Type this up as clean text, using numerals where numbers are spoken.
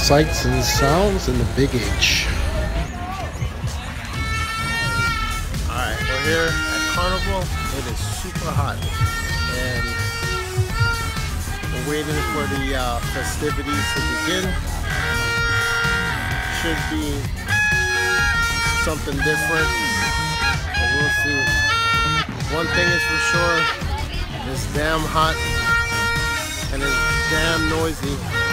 sights and sounds in the Big H. Alright, we're here at Carnival. It is super hot. And we're waiting for the festivities to begin. Should be something different. But we'll see. One thing is for sure, it's damn hot and it's damn noisy.